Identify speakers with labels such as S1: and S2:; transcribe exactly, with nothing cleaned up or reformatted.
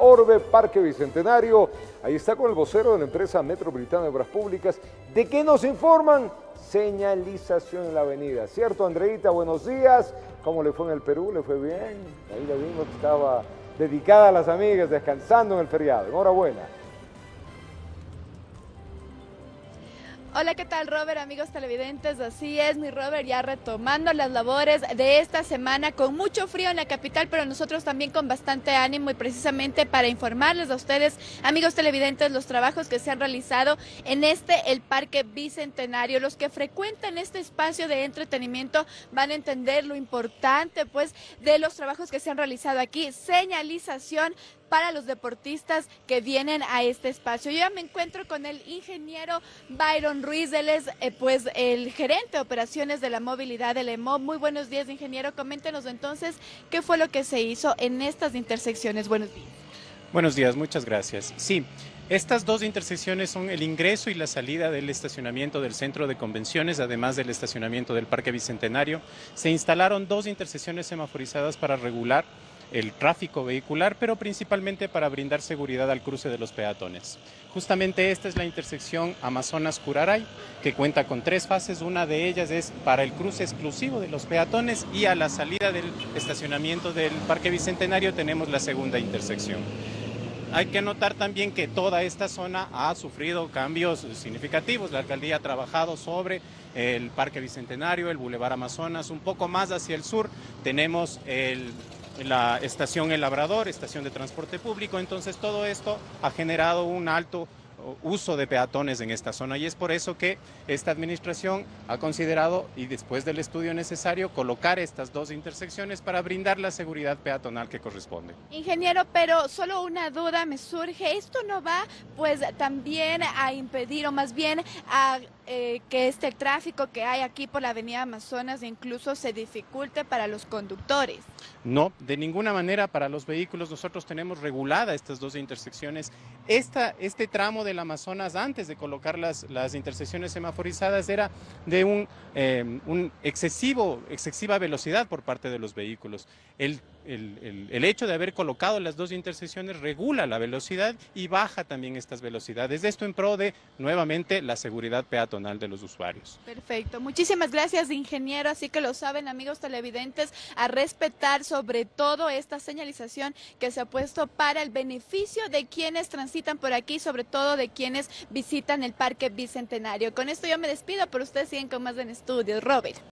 S1: Orbe, Parque Bicentenario. Ahí está con el vocero de la empresa Metropolitana de Obras Públicas. ¿De qué nos informan? Señalización en la avenida. ¿Cierto, Andreita? Buenos días. ¿Cómo le fue en el Perú? ¿Le fue bien? Ahí le vimos que estaba dedicada a las amigas, descansando en el feriado. Enhorabuena.
S2: Hola, ¿qué tal, Robert? Amigos televidentes, así es, mi Robert, ya retomando las labores de esta semana con mucho frío en la capital, pero nosotros también con bastante ánimo y precisamente para informarles a ustedes, amigos televidentes, los trabajos que se han realizado en este, el Parque Bicentenario. Los que frecuentan este espacio de entretenimiento van a entender lo importante, pues, de los trabajos que se han realizado aquí. Señalización para los deportistas que vienen a este espacio. Yo ya me encuentro con el ingeniero Byron Ruiz, él es eh, pues el gerente de operaciones de la movilidad del E M O B. Muy buenos días, ingeniero. Coméntenos entonces qué fue lo que se hizo en estas intersecciones. Buenos días.
S3: Buenos días, muchas gracias. Sí, estas dos intersecciones son el ingreso y la salida del estacionamiento del centro de convenciones, además del estacionamiento del Parque Bicentenario. Se instalaron dos intersecciones semaforizadas para regular el tráfico vehicular, pero principalmente para brindar seguridad al cruce de los peatones. Justamente esta es la intersección Amazonas-Curaray, que cuenta con tres fases. Una de ellas es para el cruce exclusivo de los peatones y a la salida del estacionamiento del Parque Bicentenario tenemos la segunda intersección. Hay que notar también que toda esta zona ha sufrido cambios significativos. La alcaldía ha trabajado sobre el Parque Bicentenario, el Boulevard Amazonas. Un poco más hacia el sur tenemos el la estación El Labrador, estación de transporte público. Entonces todo esto ha generado un alto uso de peatones en esta zona y es por eso que esta administración ha considerado, y después del estudio necesario, colocar estas dos intersecciones para brindar la seguridad peatonal que corresponde.
S2: Ingeniero, pero solo una duda me surge, ¿esto no va pues también a impedir o más bien a eh, que este tráfico que hay aquí por la avenida Amazonas incluso se dificulte para los conductores?
S3: No, de ninguna manera. Para los vehículos nosotros tenemos regulada estas dos intersecciones. Esta, este tramo del Amazonas, antes de colocar las, las intersecciones semaforizadas, era de un, eh, un excesivo, excesiva velocidad por parte de los vehículos. El, el, el, el hecho de haber colocado las dos intersecciones regula la velocidad y baja también estas velocidades. Esto en pro de, nuevamente, la seguridad peatonal de los usuarios.
S2: Perfecto. Muchísimas gracias, ingeniero. Así que lo saben, amigos televidentes, a respetar sobre todo esta señalización que se ha puesto para el beneficio de quienes transitan por aquí, sobre todo de quienes visitan el Parque Bicentenario. Con esto yo me despido, pero ustedes siguen con más en estudios. Robert.